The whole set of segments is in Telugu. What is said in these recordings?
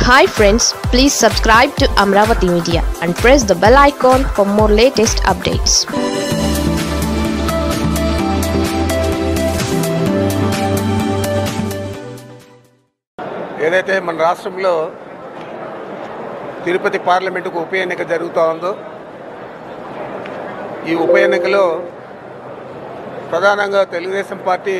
Hi friends, please subscribe to Amravati Media and press the bell icon for more latest updates. ఏదైతే మన రాష్ట్రంలో తిరుపతి పార్లమెంటుకు ఉప ఎన్నిక జరుగుతూ ఉందో ఈ ఉప ఎన్నికలో ప్రధానంగా తెలుగుదేశం పార్టీ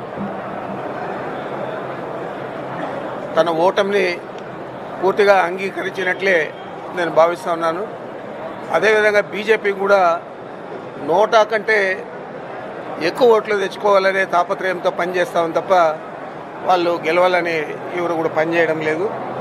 తన ఓటమిని పూర్తిగా అంగీకరించినట్లే నేను భావిస్తూ ఉన్నాను. అదేవిధంగా బీజేపీ కూడా 100 కంటే ఎక్కువ ఓట్లు తెచ్చుకోవాలనే తాపత్రయంతో పనిచేస్తాం తప్ప వాళ్ళు గెలవాలని ఎవరు కూడా పనిచేయడం లేదు.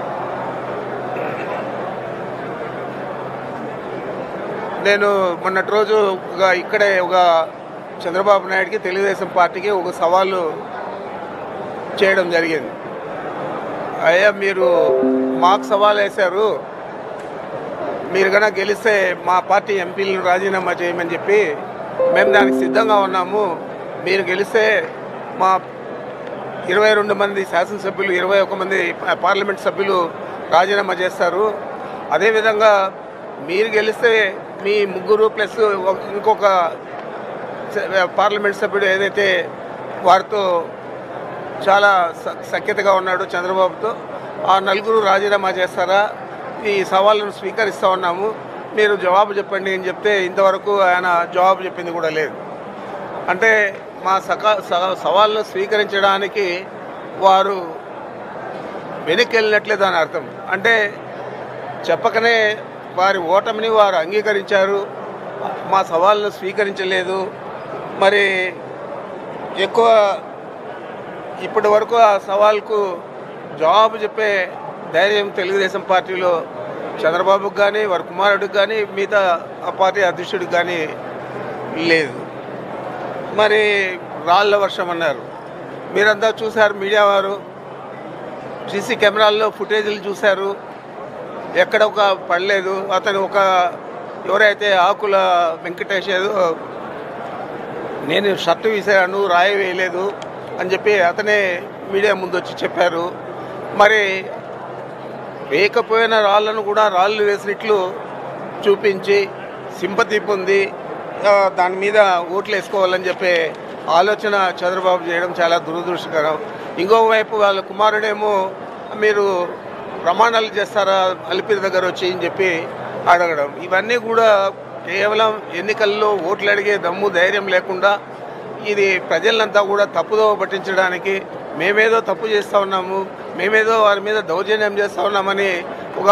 నేను మొన్నటి రోజు ఇక్కడే ఒక చంద్రబాబు నాయుడికి తెలుగుదేశం పార్టీకి ఒక సవాలు చేయడం జరిగింది. అయ్యా, మీరు మాకు సవాల్ వేశారు, మీరు కనుక గెలిస్తే మా పార్టీ ఎంపీలను రాజీనామా చేయమని చెప్పి మేము దానికి సిద్ధంగా ఉన్నాము. మీరు గెలిస్తే మా 22 మంది శాసనసభ్యులు 21 మంది పార్లమెంట్ సభ్యులు రాజీనామా చేస్తారు. అదేవిధంగా మీరు గెలిస్తే మీ ముగ్గురు ప్లస్ ఇంకొక పార్లమెంట్ సభ్యుడు ఏదైతే వారితో చాలా సఖ్యతగా ఉన్నాడు చంద్రబాబుతో, ఆ నలుగురు రాజీనామా చేస్తారా? ఈ సవాళ్ళను స్వీకరిస్తూ ఉన్నాము, మీరు జవాబు చెప్పండి అని చెప్తే ఇంతవరకు ఆయన జవాబు చెప్పింది కూడా లేదు. అంటే మా సవాళ్ళను స్వీకరించడానికి వారు వెనక్కి వెళ్ళినట్లే దాని అర్థం. అంటే చెప్పకనే వారి ఓటమిని వారు అంగీకరించారు, మా సవాళ్ళను స్వీకరించలేదు. మరి ఎక్కువ ఇప్పటి వరకు ఆ సవాల్కు జవాబు చెప్పే ధైర్యం తెలుగుదేశం పార్టీలో చంద్రబాబుకి కానీ వారి కుమారుడికి కానీ మిగతా ఆ పార్టీ అధ్యక్షుడికి కానీ లేదు. మరి రాళ్ల వర్షం అన్నారు, మీరంతా చూశారు, మీడియా వారు సీసీ కెమెరాల్లో ఫుటేజీలు చూశారు, ఎక్కడ ఒక పడలేదు. అతను ఎవరైతే ఆకుల వెంకటేష్ నేను షర్టు వేసాను, రాయి వేయలేదు అని చెప్పి అతనే మీడియా ముందు వచ్చి చెప్పారు. మరి వేయకపోయిన రాళ్లను కూడా రాళ్ళు వేసినట్లు చూపించి సింపతి పొంది దాని మీద ఓట్లు వేసుకోవాలని చెప్పే ఆలోచన చంద్రబాబు చేయడం చాలా దురదృష్టకరం. ఇంకోవైపు వాళ్ళ కుమారుడేమో మీరు ప్రమాణాలు చేస్తారా అలిపిరి దగ్గర వచ్చి అని చెప్పి అడగడం, ఇవన్నీ కూడా కేవలం ఎన్నికల్లో ఓట్లు అడిగే దమ్ము ధైర్యం లేకుండా ఇది ప్రజలంతా కూడా తప్పుదోవ పట్టించడానికి, మేమేదో తప్పు చేస్తూ ఉన్నాము, మేమేదో వారి మీద దౌర్జన్యం చేస్తూ ఉన్నామని ఒక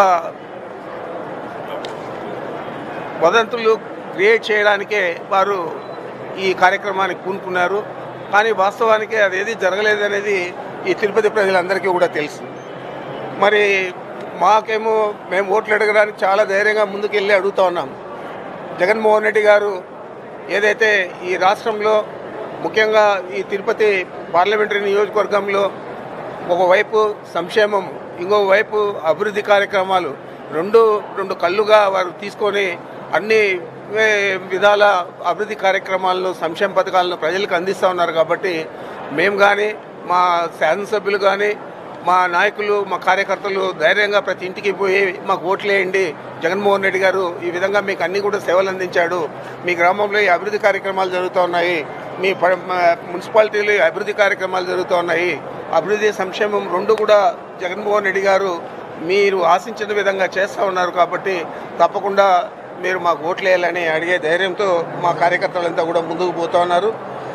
వదంతులు క్రియేట్ చేయడానికే వారు ఈ కార్యక్రమానికి పూనుకున్నారు. కానీ వాస్తవానికి అదేది జరగలేదనేది ఈ తిరుపతి ప్రజలందరికీ కూడా తెలుసు. మరి మాకేమో మేము ఓట్లు అడగడానికి చాలా ధైర్యంగా ముందుకెళ్ళి అడుగుతూ ఉన్నాం. జగన్మోహన్ రెడ్డి గారు ఏదైతే ఈ రాష్ట్రంలో ముఖ్యంగా ఈ తిరుపతి పార్లమెంటరీ నియోజకవర్గంలో ఒకవైపు సంక్షేమం, ఇంకోవైపు అభివృద్ధి కార్యక్రమాలు రెండు కళ్ళుగా వారు తీసుకొని అన్ని విధాల అభివృద్ధి కార్యక్రమాలను సంక్షేమ పథకాలను ప్రజలకు అందిస్తూ ఉన్నారు. కాబట్టి మేము కానీ మా శాసనసభ్యులు కానీ మా నాయకులు మా కార్యకర్తలు ధైర్యంగా ప్రతి ఇంటికి పోయి మాకు ఓట్లేయండి, జగన్మోహన్ రెడ్డి గారు ఈ విధంగా మీకు అన్ని కూడా సేవలు అందించాడు, మీ గ్రామంలో ఈ అభివృద్ధి కార్యక్రమాలు జరుగుతూ ఉన్నాయి, మీ మున్సిపాలిటీలో అభివృద్ధి కార్యక్రమాలు జరుగుతూ ఉన్నాయి, అభివృద్ధి సంక్షేమం రెండు కూడా జగన్మోహన్ రెడ్డి గారు మీరు ఆశించిన విధంగా చేస్తూ ఉన్నారు. కాబట్టి తప్పకుండా మీరు మాకు ఓట్లేయాలని అడిగే ధైర్యంతో మా కార్యకర్తలంతా కూడా ముందుకు పోతూ ఉన్నారు.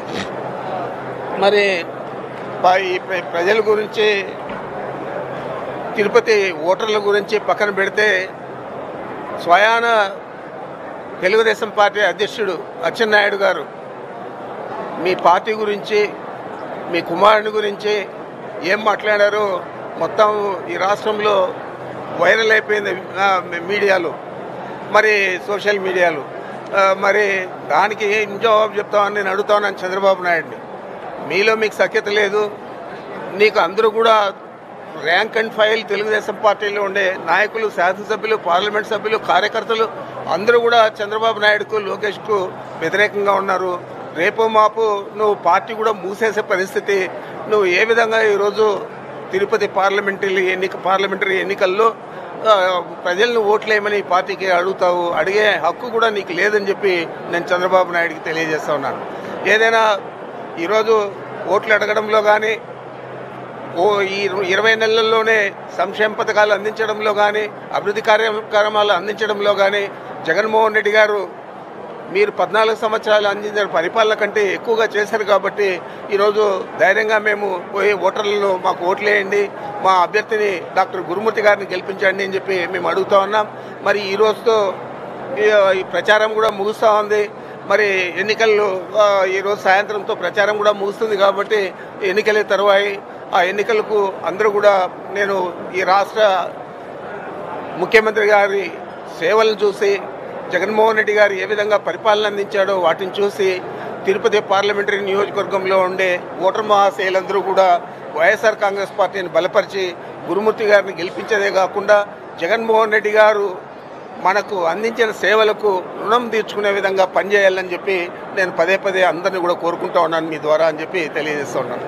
మరి ఈ ప్రజల గురించి తిరుపతి ఓటర్ల గురించి పక్కన పెడితే స్వయాన తెలుగుదేశం పార్టీ అధ్యక్షుడు అచ్చెన్నాయుడు గారు మీ పార్టీ గురించి మీ కుమారుని గురించి ఏం మాట్లాడారో మొత్తం ఈ రాష్ట్రంలో వైరల్ అయిపోయింది మీడియాలో, మరి సోషల్ మీడియాలో. మరి దానికి ఏం జవాబు చెప్తామని నేను అడుగుతాను చంద్రబాబు నాయుడిని. మీలో మీకు సఖ్యత లేదు, నీకు అందరూ కూడా ర్యాంక్ అండ్ ఫైల్ తెలుగుదేశం పార్టీలో ఉండే నాయకులు, శాసనసభ్యులు, పార్లమెంట్ సభ్యులు, కార్యకర్తలు అందరూ కూడా చంద్రబాబు నాయుడుకు లోకేష్కు వ్యతిరేకంగా ఉన్నారు. రేపు మాపు నువ్వు పార్టీ కూడా మూసేసే పరిస్థితి, నువ్వు ఏ విధంగా ఈరోజు తిరుపతి పార్లమెంటరీ ఎన్నికల్లో ప్రజలను ఓట్లేయమని పార్టీకి అడిగే హక్కు కూడా నీకు లేదని చెప్పి నేను చంద్రబాబు నాయుడికి తెలియజేస్తా ఉన్నాను. ఏదైనా ఈరోజు ఓట్లు అడగడంలో కానీ ఈ 20 నెలల్లోనే సంక్షేమ పథకాలు అందించడంలో కానీ అభివృద్ధి కార్యక్రమాలు అందించడంలో కానీ జగన్మోహన్ రెడ్డి గారు మీరు 14 సంవత్సరాలు అందించిన పరిపాలన కంటే ఎక్కువగా చేశారు కాబట్టి ఈరోజు ధైర్యంగా మేము పోయి ఓటర్లను మాకు ఓట్లేయండి, మా అభ్యర్థిని డాక్టర్ గురుమూర్తి గారిని గెలిపించండి అని చెప్పి మేము అడుగుతూ ఉన్నాం. మరి ఈ రోజుతో ఈ ప్రచారం కూడా ముగుస్తూ ఉంది. మరి ఎన్నికలు ఈరోజు సాయంత్రంతో ప్రచారం కూడా ముగుస్తుంది కాబట్టి ఎన్నికలే తరువాయి. ఆ ఎన్నికలకు అందరూ కూడా నేను ఈ రాష్ట్ర ముఖ్యమంత్రి గారి సేవలను చూసి జగన్మోహన్ రెడ్డి గారు ఏ విధంగా పరిపాలన అందించాడో వాటిని చూసి తిరుపతి పార్లమెంటరీ నియోజకవర్గంలో ఉండే ఓటర్ మహాశయులందరూ కూడా వైఎస్ఆర్ కాంగ్రెస్ పార్టీని బలపరిచి గురుమూర్తి గారిని గెలిపించేదే కాకుండా జగన్మోహన్ రెడ్డి గారు మనకు అందించిన సేవలకు రుణం తీర్చుకునే విధంగా పనిచేయాలని చెప్పి నేను పదే అందరినీ కూడా కోరుకుంటా ఉన్నాను మీ ద్వారా అని చెప్పి తెలియజేస్తూ ఉన్నాను.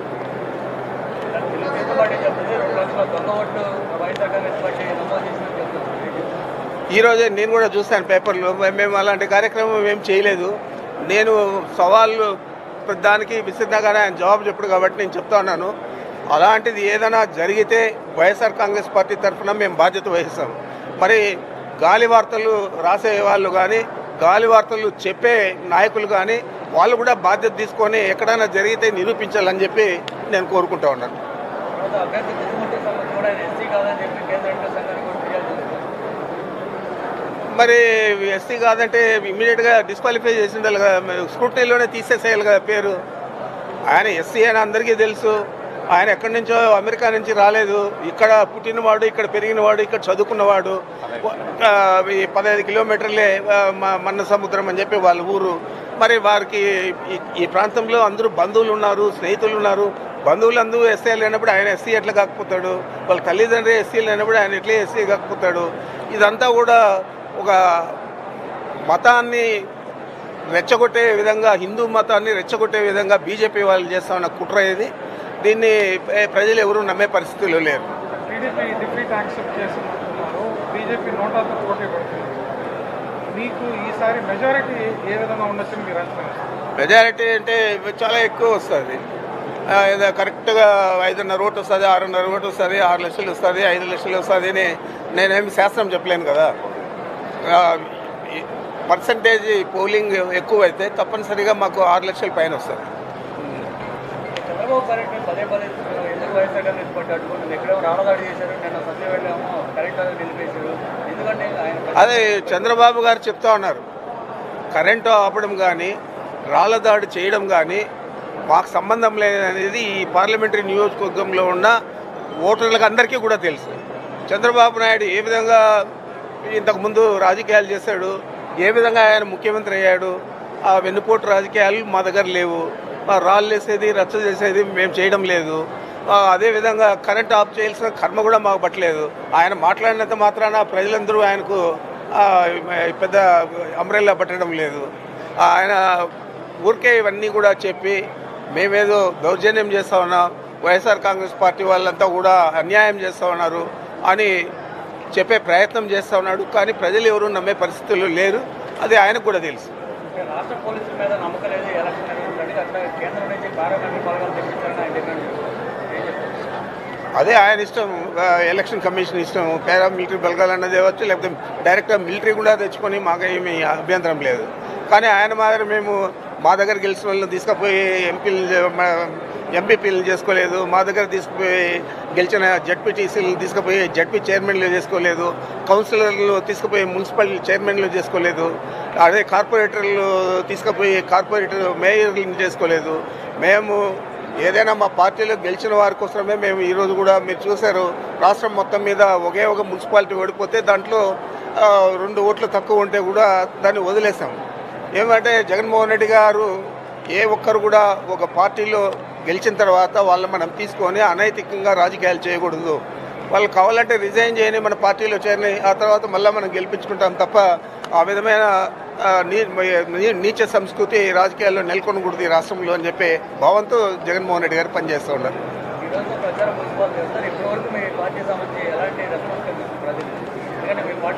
ఈరోజే నేను కూడా చూస్తాను పేపర్లో. మేము అలాంటి కార్యక్రమం ఏం చేయలేదు. నేను సవాళ్ళు దానికి విసిరినాగానే ఆయన జవాబు చెప్పడు కాబట్టి నేను చెప్తా ఉన్నాను. అలాంటిది ఏదైనా జరిగితే వైఎస్ఆర్ కాంగ్రెస్ పార్టీ తరఫున మేము బాధ్యత వహిస్తాం. మరి గాలి వార్తలు రాసే వాళ్ళు కానీ గాలి వార్తలు చెప్పే నాయకులు కానీ వాళ్ళు కూడా బాధ్యత తీసుకొని ఎక్కడైనా జరిగితే నిరూపించాలని చెప్పి నేను కోరుకుంటా ఉన్నాను. మరి ఎస్సీ కాదంటే ఇమ్మీడియట్గా డిస్క్వాలిఫై చేసి ఉండాలి కదా, స్క్రూటనీలోనే తీసేసేయాలి కదా పేరు. ఆయన ఎస్సీ అని అందరికీ తెలుసు. ఆయన ఎక్కడి నుంచో అమెరికా నుంచి రాలేదు. ఇక్కడ పుట్టినవాడు, ఇక్కడ పెరిగినవాడు, ఇక్కడ చదువుకున్నవాడు. 15 కిలోమీటర్లే మన్న సముద్రం అని చెప్పి వాళ్ళ ఊరు. మరి వారికి ఈ ప్రాంతంలో అందరూ బంధువులు ఉన్నారు, స్నేహితులు ఉన్నారు. బంధువులందరూ ఎస్సీ లేనప్పుడు ఆయన ఎస్సీ ఎట్లా కాకపోతాడు? వాళ్ళ తల్లిదండ్రులు ఎస్సీ లేనప్పుడు ఆయన ఎట్లా ఎస్సీ కాకపోతాడు? ఇదంతా కూడా ఒక మతాన్ని రెచ్చగొట్టే విధంగా, హిందూ మతాన్ని రెచ్చగొట్టే విధంగా బీజేపీ వాళ్ళు చేస్తా ఉన్న కుట్ర ఇది. దీన్ని ప్రజలు ఎవరూ నమ్మే పరిస్థితుల్లో లేరు. టీడీపీ డిఫీట్ యాక్సెప్ట్ చేస్తున్నారు, బీజేపీ నోటాతో పోటీ పడుతుంది. మీకు ఈసారి మెజారిటీ ఏ విధంగా ఉండొచ్చని మీరు అంచనా? మెజారిటీ అంటే చాలా ఎక్కువ వస్తుంది. ఏదో కరెక్ట్గా 5.5 ఓటు వస్తుంది, 6.5 ఓటు వస్తుంది, 6 లక్షలు వస్తుంది, 5 లక్షలు వస్తుంది అని నేనేమి శాస్త్రం చెప్పలేను కదా. పర్సంటేజ్ పోలింగ్ ఎక్కువైతే తప్పనిసరిగా మాకు 6 లక్షల పైన వస్తుంది. అదే చంద్రబాబు గారు చెప్తా ఉన్నారు, కరెంటు ఆపడం కానీ రాళ్లదాడి చేయడం కానీ మాకు సంబంధం లేదనేది ఈ పార్లమెంటరీ నియోజకవర్గంలో ఉన్న ఓటర్లకు అందరికీ కూడా తెలుసు. చంద్రబాబు నాయుడు ఏ విధంగా ఇంతకుముందు రాజకీయాలు చేశాడు, ఏ విధంగా ఆయన ముఖ్యమంత్రి అయ్యాడు, ఆ వెన్నుపోటు రాజకీయాలు మా దగ్గర లేవు. రాళ్ళు వేసేది, రచ్చ చేసేది మేము చేయడం లేదు. అదేవిధంగా కరెంట్ ఆఫ్ చేయాల్సిన కర్మ కూడా మాకు పట్టలేదు. ఆయన మాట్లాడినంత మాత్రాన ప్రజలందరూ ఆయనకు పెద్ద అంబ్రెల్లా పట్టడం లేదు. ఆయన ఊరికే ఇవన్నీ కూడా చెప్పి మేమేదో దౌర్జన్యం చేస్తూ ఉన్నాం, వైఎస్ఆర్ కాంగ్రెస్ పార్టీ వాళ్ళంతా కూడా అన్యాయం చేస్తూ ఉన్నారు అని చెప్పే ప్రయత్నం చేస్తూ ఉన్నాడు. కానీ ప్రజలు ఎవరు నమ్మే పరిస్థితుల్లో లేరు. అది ఆయనకు కూడా తెలుసు. రాష్ట్ర పోలీసుల మీద నమ్మకం లేదు, ఎలక్షన్ నిర్వహించడానికి అట్లా కేంద్రం నుంచి పార్లమెంటరీ బలగాలు తెప్పించాలని ఆయన డిమాండ్ చేస్తారు. అదే ఆయన ఇష్టం, ఎలక్షన్ కమిషన్ ఇష్టం. పారామిలిటరీ బలగాలు అన్నది ఇవ్వచ్చు, లేకపోతే డైరెక్ట్గా మిలిటరీ కూడా తెచ్చుకొని మాకు ఏమీ అభ్యంతరం లేదు. కానీ ఆయన మాదిరి మేము మా దగ్గర గెలిచిన వాళ్ళని తీసుకుపోయి ఎంపీపీలను చేసుకోలేదు, మా దగ్గర తీసుకుపోయి గెలిచిన జడ్పీటీసీలను తీసుకుపోయి జడ్పీ చైర్మన్లు చేసుకోలేదు, కౌన్సిలర్లు తీసుకుపోయి మున్సిపల్ చైర్మన్లు చేసుకోలేదు, అదే కార్పొరేటర్లు తీసుకుపోయి కార్పొరేటర్ మేయర్లను చేసుకోలేదు. మేము ఏదైనా మా పార్టీలో గెలిచిన వారి కోసమే మేము ఈరోజు కూడా మీరు చూశారు, రాష్ట్రం మొత్తం మీద ఒకే ఒక మున్సిపాలిటీ ఓడిపోతే దాంట్లో 2 ఓట్లు తక్కువ ఉంటే కూడా దాన్ని వదిలేసాం. ఏమంటే జగన్మోహన్ రెడ్డి గారు ఏ ఒక్కరు కూడా ఒక పార్టీలో గెలిచిన తర్వాత వాళ్ళని మనం తీసుకొని అనైతికంగా రాజకీయాలు చేయకూడదు. వాళ్ళు కావాలంటే రిజైన్ చేయని మన పార్టీలో చేరిని, ఆ తర్వాత మళ్ళీ మనం గెలిపించుకుంటాం తప్ప ఆ విధమైన నీచ సంస్కృతి రాజకీయాల్లో నెలకొనకూడదు ఈ రాష్ట్రంలో అని చెప్పి భావంతో జగన్మోహన్ రెడ్డి గారు పనిచేస్తూ ఉన్నారు.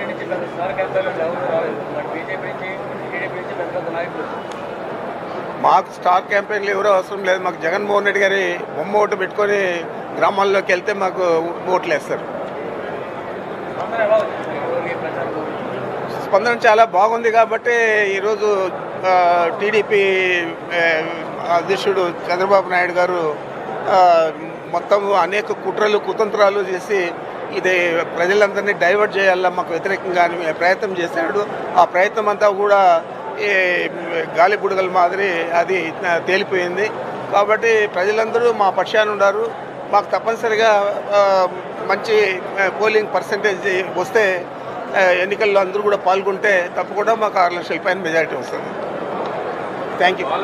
నుంచి పెద్ద స్టార్ క్యాంపెయిన్ ఎవరు రాలేదు, బీజేపీ నుంచి టీడీపీ నుంచి పెద్ద పెద్ద నాయకులు. మాకు స్టార్ క్యాంపెయిన్లు ఎవరో అవసరం లేదు. మాకు జగన్మోహన్ రెడ్డి గారి బొమ్మ ఓటు పెట్టుకొని గ్రామాల్లోకి వెళ్తే మాకు ఓట్లు వేస్తారు. అందరూ ఎలా వచ్చింది ఈ ప్రచారం? స్పందన చాలా బాగుంది కాబట్టి ఈరోజు టీడీపీ అధ్యక్షుడు చంద్రబాబు నాయుడు గారు మొత్తం అనేక కుట్రలు కుతంత్రాలు చేసి ఇది ప్రజలందరినీ డైవర్ట్ చేయాలా మాకు వ్యతిరేకంగా ప్రయత్నం చేశాడు. ఆ ప్రయత్నం అంతా కూడా ఈ గాలి బుడగల మాదిరి అది తేలిపోయింది. కాబట్టి ప్రజలందరూ మా పక్షాన ఉన్నారు. మాకు తప్పనిసరిగా మంచి పోలింగ్ పర్సంటేజ్ వస్తే ఎన్నికల్లో అందరూ కూడా పాల్గొంటే తప్పకుండా మాకు 6 లక్షల పైన మెజారిటీ వస్తుంది. Thank you.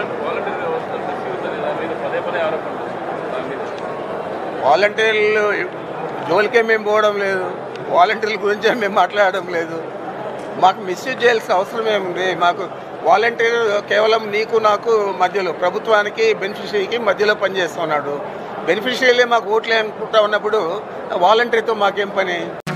వాలంటీర్లు జోలికే మేము పోవడం లేదు, వాలంటీర్ల గురించే మేము మాట్లాడడం లేదు. మాకు మిస్యూజ్ చేయాల్సిన అవసరం ఏముంది? మాకు వాలంటీర్ కేవలం నీకు నాకు మధ్యలో, ప్రభుత్వానికి బెనిఫిషరీకి మధ్యలో పనిచేస్తున్నాడు. బెనిఫిషరీలే మాకు ఓట్లే అనుకుంటా ఉన్నప్పుడు వాలంటీర్తో మాకేం పని?